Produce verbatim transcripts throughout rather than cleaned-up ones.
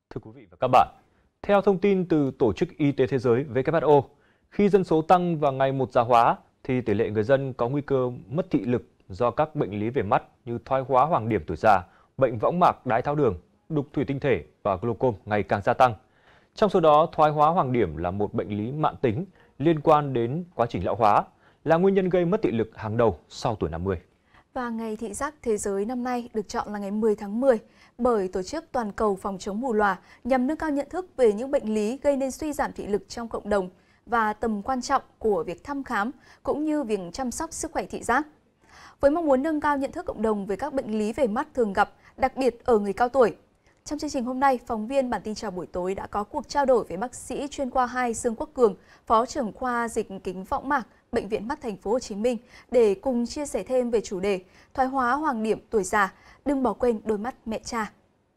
Thưa quý vị và các bạn, theo thông tin từ Tổ chức Y tế Thế giới W H O, khi dân số tăng và ngày một già hóa, thì tỷ lệ người dân có nguy cơ mất thị lực do các bệnh lý về mắt như thoái hóa hoàng điểm tuổi già, bệnh võng mạc đái tháo đường, đục thủy tinh thể và glaucom ngày càng gia tăng. Trong số đó, thoái hóa hoàng điểm là một bệnh lý mãn tính liên quan đến quá trình lão hóa, là nguyên nhân gây mất thị lực hàng đầu sau tuổi năm mươi. Và Ngày Thị giác Thế giới năm nay được chọn là ngày mười tháng mười bởi Tổ chức Toàn cầu phòng chống mù lòa nhằm nâng cao nhận thức về những bệnh lý gây nên suy giảm thị lực trong cộng đồng và tầm quan trọng của việc thăm khám cũng như việc chăm sóc sức khỏe thị giác. Với mong muốn nâng cao nhận thức cộng đồng về các bệnh lý về mắt thường gặp, đặc biệt ở người cao tuổi. Trong chương trình hôm nay, phóng viên Bản tin chào buổi tối đã có cuộc trao đổi với bác sĩ chuyên khoa hai Dương Quốc Cường, Phó trưởng khoa dịch kính võng mạc, Bệnh viện Mắt Thành phố Hồ Chí Minh để cùng chia sẻ thêm về chủ đề thoái hóa hoàng điểm tuổi già, đừng bỏ quên đôi mắt mẹ cha.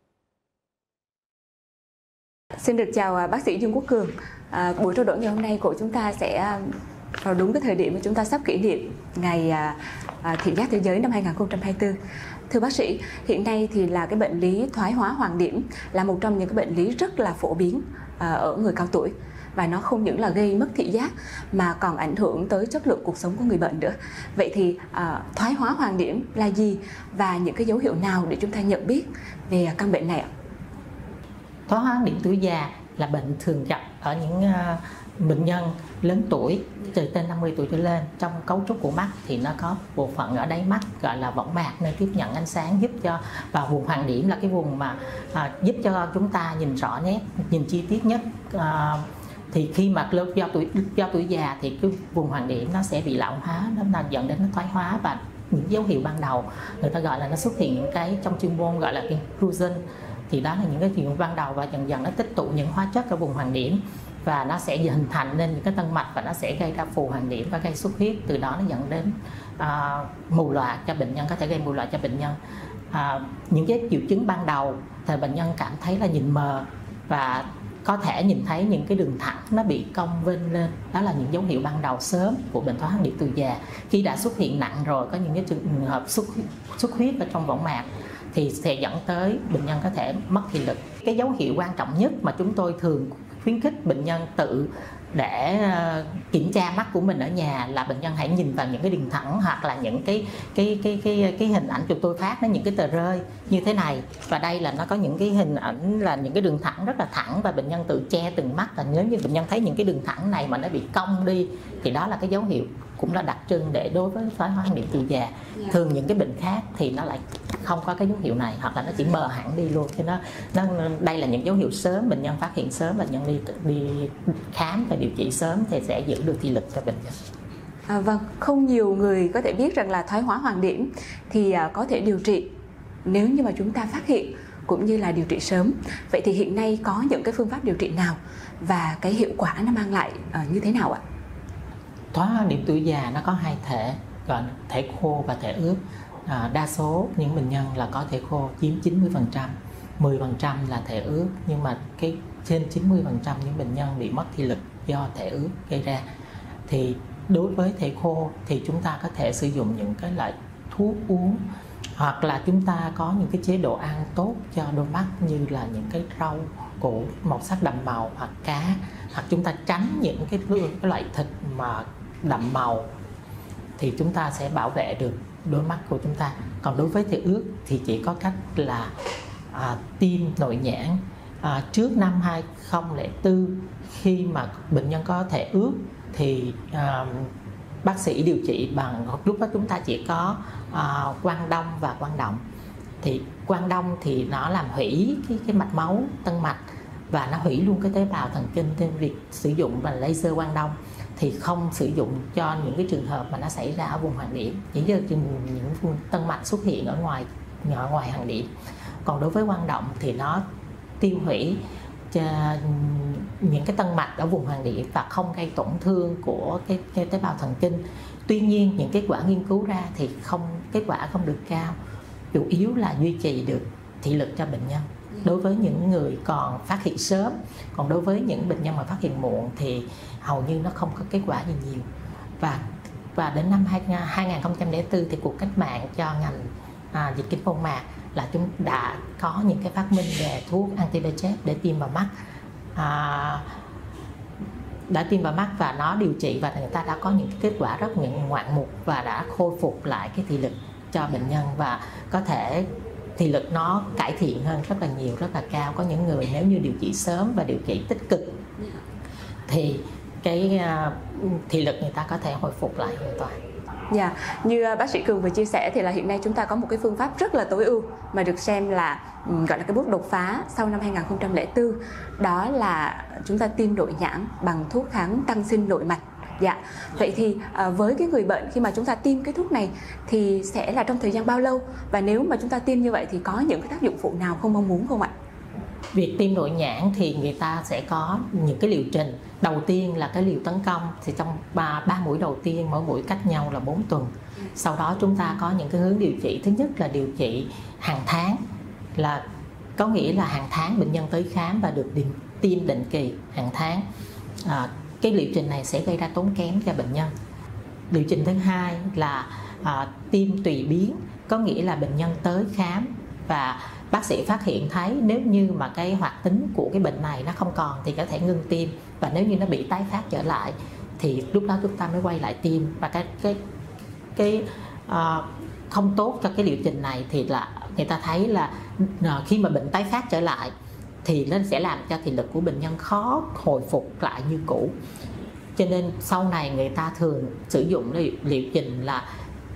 Xin được chào bác sĩ Dương Quốc Cường. À, buổi trao đổi ngày hôm nay của chúng ta sẽ vào đúng cái thời điểm mà chúng ta sắp kỷ niệm ngày à, Thị giác Thế giới năm hai nghìn không trăm hai mươi tư. Thưa bác sĩ, hiện nay thì là cái bệnh lý thoái hóa hoàng điểm là một trong những cái bệnh lý rất là phổ biến à, ở người cao tuổi. Và nó không những là gây mất thị giác mà còn ảnh hưởng tới chất lượng cuộc sống của người bệnh nữa. Vậy thì à, thoái hóa hoàng điểm là gì và những cái dấu hiệu nào để chúng ta nhận biết về căn bệnh này ạ? Thoái hóa hoàng điểm tuổi già là bệnh thường gặp ở những uh, bệnh nhân lớn tuổi từ trên năm mươi tuổi trở lên. Trong cấu trúc của mắt thì nó có bộ phận ở đáy mắt gọi là võng mạc nơi tiếp nhận ánh sáng, giúp cho, và vùng hoàng điểm là cái vùng mà uh, giúp cho chúng ta nhìn rõ nét, nhìn chi tiết nhất. Uh, thì khi mà do tuổi do tuổi già thì cái vùng hoàng điểm nó sẽ bị lão hóa, nó là dẫn đến nó thoái hóa, và những dấu hiệu ban đầu người ta gọi là nó xuất hiện những cái trong chuyên môn gọi là cái drusen, thì đó là những cái chuyện ban đầu, và dần dần nó tích tụ những hóa chất ở vùng hoàng điểm và nó sẽ hình thành nên những cái tân mạch và nó sẽ gây ra phù hoàng điểm và gây xuất huyết, từ đó nó dẫn đến uh, mù lòa cho bệnh nhân, có thể gây mù lòa cho bệnh nhân. Uh, những cái triệu chứng ban đầu thì bệnh nhân cảm thấy là nhìn mờ và có thể nhìn thấy những cái đường thẳng nó bị cong vênh lên, đó là những dấu hiệu ban đầu sớm của bệnh thoái hóa hoàng điểm tuổi già. Khi đã xuất hiện nặng rồi, có những cái trường hợp xuất xuất huyết ở trong võng mạc thì sẽ dẫn tới bệnh nhân có thể mất thị lực. Cái dấu hiệu quan trọng nhất mà chúng tôi thường khuyến khích bệnh nhân tự để kiểm tra mắt của mình ở nhà là bệnh nhân hãy nhìn vào những cái đường thẳng, hoặc là những cái cái cái cái cái hình ảnh chúng tôi phát, nó những cái tờ rơi như thế này, và đây là nó có những cái hình ảnh là những cái đường thẳng rất là thẳng, và bệnh nhân tự che từng mắt, và nếu như bệnh nhân thấy những cái đường thẳng này mà nó bị cong đi thì đó là cái dấu hiệu cũng là đặc trưng để đối với thoái hóa hoàng điểm tuổi già. Thường những cái bệnh khác thì nó lại không có cái dấu hiệu này, hoặc là nó chỉ mờ hẳn đi luôn. Cho nó, nó đây là những dấu hiệu sớm, bệnh nhân phát hiện sớm, bệnh nhân đi đi khám và điều trị sớm thì sẽ giữ được thị lực cho bệnh nhân. À, vâng, không nhiều người có thể biết rằng là thoái hóa hoàng điểm thì à, có thể điều trị nếu như mà chúng ta phát hiện cũng như là điều trị sớm. Vậy thì hiện nay có những cái phương pháp điều trị nào và cái hiệu quả nó mang lại à, như thế nào ạ? Thoái hóa hoàng điểm tuổi già nó có hai thể, gọi là thể khô và thể ướt. À, đa số những bệnh nhân là có thể khô chiếm chín mươi phần trăm, mười phần trăm là thể ướt, nhưng mà cái trên chín mươi phần trăm những bệnh nhân bị mất thị lực do thể ướt gây ra. Thì đối với thể khô thì chúng ta có thể sử dụng những cái loại thuốc uống, hoặc là chúng ta có những cái chế độ ăn tốt cho đôi mắt, như là những cái rau củ màu sắc đậm màu, hoặc cá, hoặc chúng ta tránh những cái, cái loại thịt mà đậm màu, thì chúng ta sẽ bảo vệ được đôi mắt của chúng ta. Còn đối với thể ướt thì chỉ có cách là à, tiêm nội nhãn. À, trước năm hai nghìn không trăm lẻ bốn, khi mà bệnh nhân có thể ướt thì à, bác sĩ điều trị bằng, lúc đó chúng ta chỉ có à, quang đông và quang động. Thì quang đông thì nó làm hủy cái, cái mạch máu tân mạch, và nó hủy luôn cái tế bào thần kinh, nên việc sử dụng bằng laser quang đông thì không sử dụng cho những cái trường hợp mà nó xảy ra ở vùng hoàng điểm, chỉ cho những vùng tân mạch xuất hiện ở ngoài ở ngoài hoàng điểm. Còn đối với quang động thì nó tiêu hủy những cái tân mạch ở vùng hoàng điểm và không gây tổn thương của cái, cái tế bào thần kinh. Tuy nhiên những kết quả nghiên cứu ra thì không kết quả không được cao, chủ yếu là duy trì được thị lực cho bệnh nhân đối với những người còn phát hiện sớm. Còn đối với những bệnh nhân mà phát hiện muộn thì hầu như nó không có kết quả gì nhiều. Và và đến năm hai nghìn không trăm lẻ bốn thì cuộc cách mạng cho ngành à, dịch kính võng mạc là chúng đã có những cái phát minh về thuốc anti-V-E-G-F để tiêm vào mắt, à, đã tiêm vào mắt và nó điều trị, và người ta đã có những cái kết quả rất những ngoạn mục và đã khôi phục lại cái thị lực cho bệnh nhân, và có thể thị lực nó cải thiện hơn rất là nhiều, rất là cao. Có những người nếu như điều trị sớm và điều trị tích cực thì cái uh, thị lực người ta có thể hồi phục lại hoàn toàn. Dạ, yeah. Như bác sĩ Cường vừa chia sẻ thì là hiện nay chúng ta có một cái phương pháp rất là tối ưu mà được xem là gọi là cái bước đột phá sau năm hai nghìn không trăm lẻ bốn, đó là chúng ta tiêm nội nhãn bằng thuốc kháng tăng sinh nội mạch. Dạ, vậy thì à, với cái người bệnh khi mà chúng ta tiêm cái thuốc này thì sẽ là trong thời gian bao lâu, và nếu mà chúng ta tiêm như vậy thì có những cái tác dụng phụ nào không mong muốn không ạ? Việc tiêm nội nhãn thì người ta sẽ có những cái liệu trình. Đầu tiên là cái liều tấn công, thì trong ba, ba mũi đầu tiên mỗi mũi cách nhau là bốn tuần. Sau đó chúng ta có những cái hướng điều trị. Thứ nhất là điều trị hàng tháng, là có nghĩa là hàng tháng bệnh nhân tới khám và được định, tiêm định kỳ hàng tháng. À, cái liệu trình này sẽ gây ra tốn kém cho bệnh nhân. Liệu trình thứ hai là à, tiêm tùy biến, có nghĩa là bệnh nhân tới khám và bác sĩ phát hiện thấy nếu như mà cái hoạt tính của cái bệnh này nó không còn thì có thể ngưng tiêm, và nếu như nó bị tái phát trở lại thì lúc đó chúng ta mới quay lại tiêm. Và cái cái cái uh, không tốt cho cái liệu trình này thì là người ta thấy là uh, khi mà bệnh tái phát trở lại thì nó sẽ làm cho thị lực của bệnh nhân khó hồi phục lại như cũ. Cho nên sau này người ta thường sử dụng liệu, liệu trình là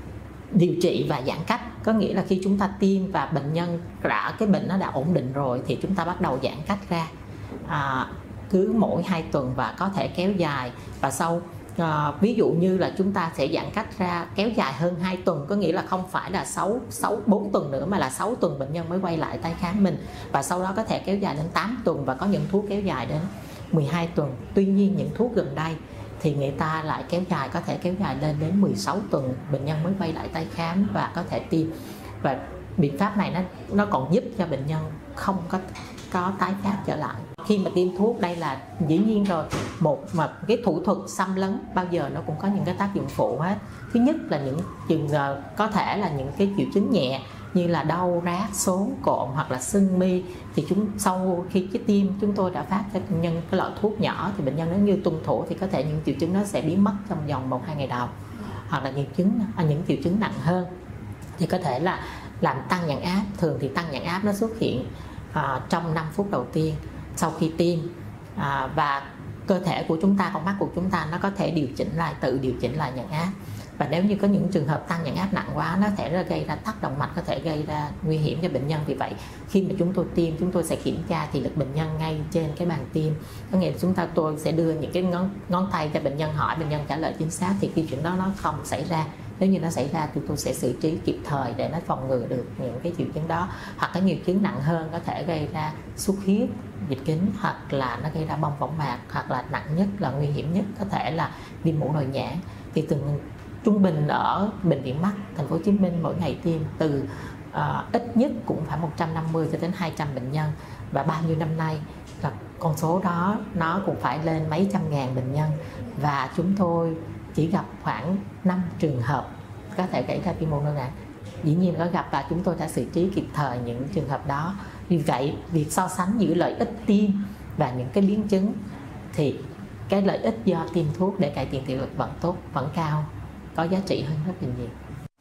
điều trị và giãn cách, có nghĩa là khi chúng ta tiêm và bệnh nhân đã cái bệnh nó đã ổn định rồi thì chúng ta bắt đầu giãn cách ra, à, cứ mỗi hai tuần và có thể kéo dài. Và sau à, ví dụ như là chúng ta sẽ giãn cách ra kéo dài hơn hai tuần, có nghĩa là không phải là sáu, sáu, bốn tuần nữa mà là sáu tuần bệnh nhân mới quay lại tái khám mình, và sau đó có thể kéo dài đến tám tuần, và có những thuốc kéo dài đến mười hai tuần. Tuy nhiên những thuốc gần đây thì người ta lại kéo dài, có thể kéo dài lên đến mười sáu tuần bệnh nhân mới quay lại tái khám và có thể tiêm. Và biện pháp này nó nó còn giúp cho bệnh nhân không có có tái phát trở lại. Khi mà tiêm thuốc, đây là dĩ nhiên rồi, một mà cái thủ thuật xâm lấn bao giờ nó cũng có những cái tác dụng phụ hết. Thứ nhất là những trường có thể là những cái triệu chứng nhẹ như là đau rát, sốn, cộm hoặc là sưng mi, thì chúng sau khi cái tiêm chúng tôi đã phát cho bệnh nhân cái loại thuốc nhỏ, thì bệnh nhân nếu như tuân thủ thì có thể những triệu chứng nó sẽ biến mất trong vòng một hai ngày đầu. Hoặc là những chứng à, những triệu chứng nặng hơn thì có thể là làm tăng nhãn áp. Thường thì tăng nhãn áp nó xuất hiện à, trong năm phút đầu tiên sau khi tiêm, à, và cơ thể của chúng ta, con mắt của chúng ta nó có thể điều chỉnh lại, tự điều chỉnh lại nhãn áp. Và nếu như có những trường hợp tăng nhãn áp nặng quá, nó thể gây ra tắc động mạch, có thể gây ra nguy hiểm cho bệnh nhân. Vì vậy khi mà chúng tôi tiêm, chúng tôi sẽ kiểm tra thị lực bệnh nhân ngay trên cái bàn tiêm. Có nghĩa là chúng ta tôi sẽ đưa những cái ngón, ngón tay cho bệnh nhân, hỏi bệnh nhân trả lời chính xác thì khi chuyện đó nó không xảy ra. Nếu như nó xảy ra thì tôi sẽ xử trí kịp thời để nó phòng ngừa được những cái triệu chứng đó. Hoặc cái nhiều chứng nặng hơn có thể gây ra xuất huyết dịch kính, hoặc là nó gây ra bong võng mạc, hoặc là nặng nhất là nguy hiểm nhất có thể là viêm mũ nội nhãn. Thì từng trung bình ở bệnh viện mắt thành phố Hồ Chí Minh mỗi ngày tiêm từ uh, ít nhất cũng phải một trăm năm mươi cho đến hai trăm bệnh nhân, và bao nhiêu năm nay là con số đó nó cũng phải lên mấy trăm ngàn bệnh nhân, và chúng tôi chỉ gặp khoảng năm trường hợp có thể gây ra viêm mũ nội nhãn. Dĩ nhiên có gặp và chúng tôi đã xử trí kịp thời những trường hợp đó. Vì vậy việc so sánh giữa lợi ích tiêm và những cái biến chứng thì cái lợi ích do tiêm thuốc để cải thiện thị lực vẫn tốt, vẫn cao, có giá trị hơn rất là nhiều.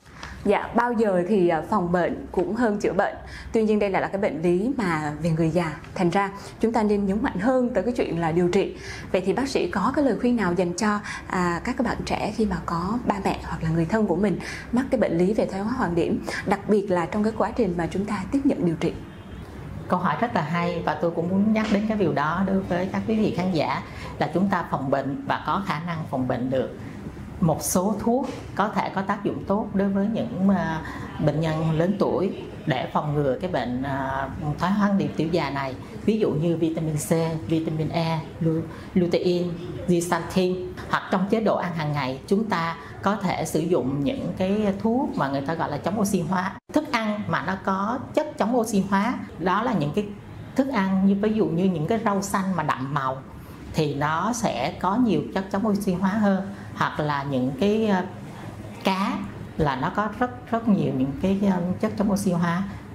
Dạ, bao giờ thì phòng bệnh cũng hơn chữa bệnh. Tuy nhiên đây là, là cái bệnh lý mà về người già, thành ra chúng ta nên nhấn mạnh hơn tới cái chuyện là điều trị. Vậy thì bác sĩ có cái lời khuyên nào dành cho à, các bạn trẻ khi mà có ba mẹ hoặc là người thân của mình mắc cái bệnh lý về thoái hóa hoàng điểm, đặc biệt là trong cái quá trình mà chúng ta tiếp nhận điều trị? Câu hỏi rất là hay, và tôi cũng muốn nhắc đến cái điều đó đối với các quý vị khán giả, là chúng ta phòng bệnh và có khả năng phòng bệnh được. Một số thuốc có thể có tác dụng tốt đối với những uh, bệnh nhân lớn tuổi để phòng ngừa cái bệnh uh, thoái hóa điểm tiểu già này. Ví dụ như vitamin C, vitamin E, lutein, zeaxanthin. Hoặc trong chế độ ăn hàng ngày chúng ta có thể sử dụng những cái thuốc mà người ta gọi là chống oxy hóa. Thức ăn mà nó có chất chống oxy hóa, đó là những cái thức ăn như ví dụ như những cái rau xanh mà đậm màu thì nó sẽ có nhiều chất chống oxy hóa hơn. Hoặc là những cái cá là nó có rất rất nhiều những cái chất chống oxy hóa,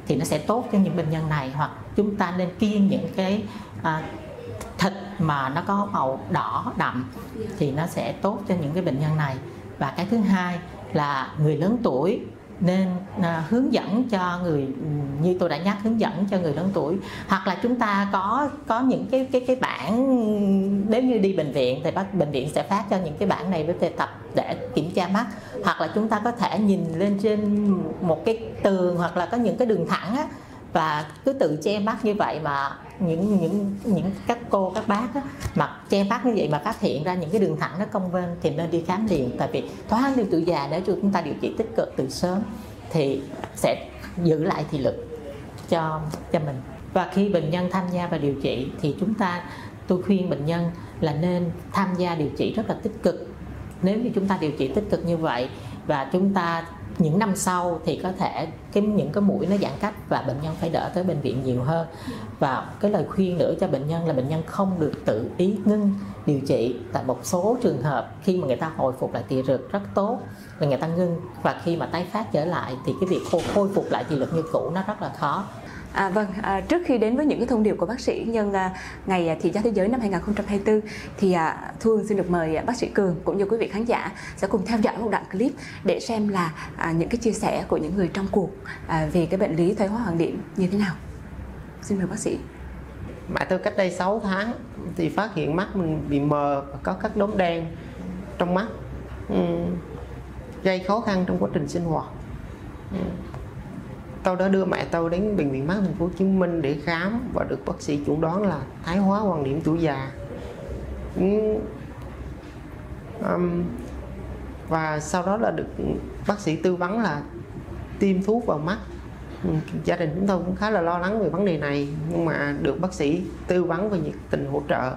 thì nó sẽ tốt cho những bệnh nhân này. Hoặc chúng ta nên kiêng những cái à, thịt mà nó có màu đỏ đậm thì nó sẽ tốt cho những cái bệnh nhân này. Và cái thứ hai là người lớn tuổi nên à, hướng dẫn cho người, như tôi đã nhắc, hướng dẫn cho người lớn tuổi, hoặc là chúng ta có có những cái cái cái bảng, nếu như đi bệnh viện thì bác bệnh viện sẽ phát cho những cái bảng này với tập để kiểm tra mắt, hoặc là chúng ta có thể nhìn lên trên một cái tường hoặc là có những cái đường thẳng á, và cứ tự che mắt như vậy mà những những những các cô các bác á, mặc che mắt như vậy mà phát hiện ra những cái đường thẳng nó cong vênh thì nên đi khám liền. Tại vì thoái hóa niêm tuổi già nếu chúng ta điều trị tích cực từ sớm thì sẽ giữ lại thị lực cho cho mình. Và khi bệnh nhân tham gia vào điều trị thì chúng ta tôi khuyên bệnh nhân là nên tham gia điều trị rất là tích cực. Nếu như chúng ta điều trị tích cực như vậy và chúng ta những năm sau thì có thể cái những cái mũi nó giãn cách và bệnh nhân phải đỡ tới bệnh viện nhiều hơn. Và cái lời khuyên nữa cho bệnh nhân là bệnh nhân không được tự ý ngưng điều trị. Tại một số trường hợp khi mà người ta hồi phục lại thị lực rất tốt và người ta ngưng, và khi mà tái phát trở lại thì cái việc khôi phục lại thị lực như cũ nó rất là khó. À, vâng, à, trước khi đến với những cái thông điệp của bác sĩ nhân à, ngày thị giác thế giới năm hai nghìn không trăm hai mươi tư thì à, Thu Hương xin được mời à, bác sĩ Cường cũng như quý vị khán giả sẽ cùng theo dõi một đoạn clip để xem là à, những cái chia sẻ của những người trong cuộc à, về cái bệnh lý thoái hóa hoàng điểm như thế nào. Xin mời bác sĩ. Mẹ tôi cách đây sáu tháng thì phát hiện mắt mình bị mờ, có các đốm đen trong mắt, uhm, gây khó khăn trong quá trình sinh hoạt. Uhm. Tôi đã đưa mẹ tôi đến bệnh viện mắt thành phố Hồ Chí Minh để khám và được bác sĩ chẩn đoán là thoái hóa hoàng điểm tuổi già. Um, và sau đó là được bác sĩ tư vấn là tiêm thuốc vào mắt. Gia đình chúng tôi cũng khá là lo lắng về vấn đề này, nhưng mà được bác sĩ tư vấn và nhiệt tình hỗ trợ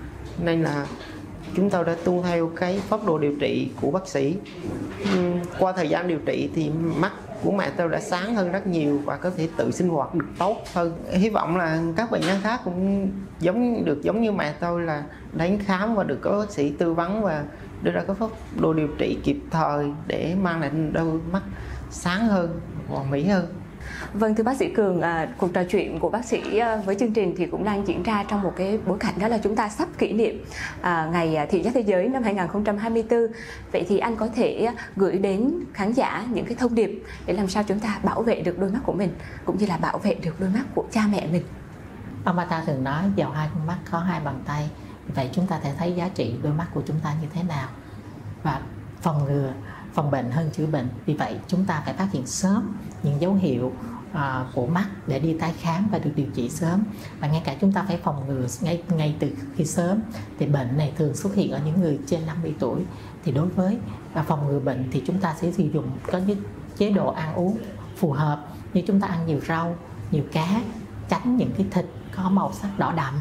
nên là chúng tôi đã tuân theo cái phác đồ điều trị của bác sĩ. Um, qua thời gian điều trị thì mắt của mẹ tôi đã sáng hơn rất nhiều và có thể tự sinh hoạt được tốt hơn. Hy vọng là các bệnh nhân khác cũng giống được giống như mẹ tôi là đến khám và được có bác sĩ tư vấn và đưa ra các phác đồ điều trị kịp thời để mang lại đôi mắt sáng hơn, hoàn mỹ hơn. Vâng, thưa bác sĩ Cường, à, cuộc trò chuyện của bác sĩ với chương trình thì cũng đang diễn ra trong một cái bối cảnh đó là chúng ta sắp kỷ niệm à, ngày thị giác thế giới năm hai nghìn không trăm hai mươi tư. Vậy thì anh có thể gửi đến khán giả những cái thông điệp để làm sao chúng ta bảo vệ được đôi mắt của mình cũng như là bảo vệ được đôi mắt của cha mẹ mình. Ông bà ta thường nói vào hai con mắt có hai bàn tay. Vậy chúng ta thể thấy giá trị đôi mắt của chúng ta như thế nào. Và phòng ngừa, phòng bệnh hơn chữa bệnh. Vì vậy chúng ta phải phát hiện sớm những dấu hiệu à, của mắt để đi tái khám và được điều trị sớm. Và ngay cả chúng ta phải phòng ngừa ngay ngay từ khi sớm. Thì bệnh này thường xuất hiện ở những người trên năm mươi tuổi. Thì đối với à, phòng ngừa bệnh thì chúng ta sẽ sử dụng có những chế độ ăn uống phù hợp, như chúng ta ăn nhiều rau, nhiều cá, tránh những cái thịt có màu sắc đỏ đậm.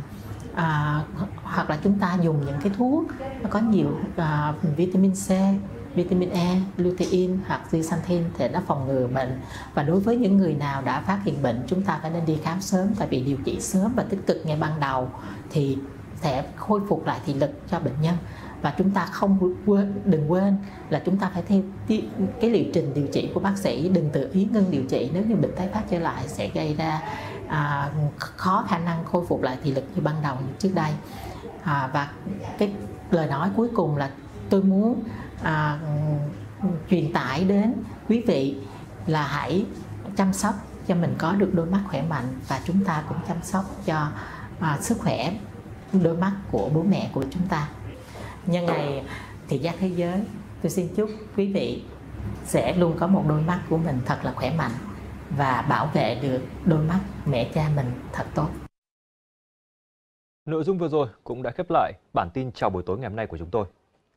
À, hoặc là chúng ta dùng những cái thuốc nó có nhiều à, vitamin C, vitamin E, lutein hoặc zeaxanthin để nó phòng ngừa bệnh. Và đối với những người nào đã phát hiện bệnh, chúng ta phải nên đi khám sớm, tại vì điều trị sớm và tích cực ngay ban đầu thì sẽ khôi phục lại thị lực cho bệnh nhân. Và chúng ta không quên, đừng quên là chúng ta phải theo cái liệu trình điều trị của bác sĩ, đừng tự ý ngưng điều trị nếu như bệnh tái phát trở lại sẽ gây ra à, khó khả năng khôi phục lại thị lực như ban đầu như trước đây. À, và cái lời nói cuối cùng là tôi muốn à, truyền tải đến quý vị là hãy chăm sóc cho mình có được đôi mắt khỏe mạnh, và chúng ta cũng chăm sóc cho à, sức khỏe đôi mắt của bố mẹ của chúng ta. Nhân ngày thị giác thế giới, tôi xin chúc quý vị sẽ luôn có một đôi mắt của mình thật là khỏe mạnh và bảo vệ được đôi mắt mẹ cha mình thật tốt. Nội dung vừa rồi cũng đã khép lại bản tin chào buổi tối ngày hôm nay của chúng tôi.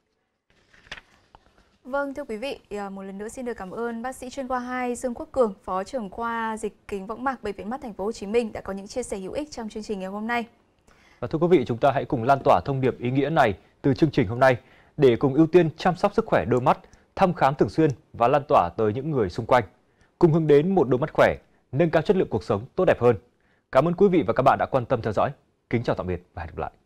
Vâng, thưa quý vị, một lần nữa xin được cảm ơn bác sĩ chuyên khoa hai Dương Quốc Cường, phó trưởng khoa dịch kính võng mạc Bệnh viện Mắt Thành phố Hồ Chí Minh đã có những chia sẻ hữu ích trong chương trình ngày hôm nay. Và thưa quý vị, chúng ta hãy cùng lan tỏa thông điệp ý nghĩa này từ chương trình hôm nay để cùng ưu tiên chăm sóc sức khỏe đôi mắt, thăm khám thường xuyên và lan tỏa tới những người xung quanh, cùng hướng đến một đôi mắt khỏe, nâng cao chất lượng cuộc sống tốt đẹp hơn. Cảm ơn quý vị và các bạn đã quan tâm theo dõi. Kính chào tạm biệt và hẹn gặp lại.